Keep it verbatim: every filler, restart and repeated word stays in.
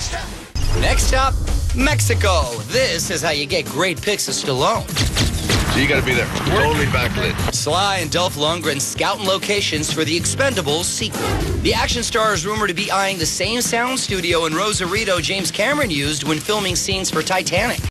Next stop, Mexico. This is how you get great pics of Stallone. So you got to be there. Totally backlit. Sly and Dolph Lundgren scouting locations for the Expendables sequel. The action star is rumored to be eyeing the same sound studio in Rosarito James Cameron used when filming scenes for Titanic.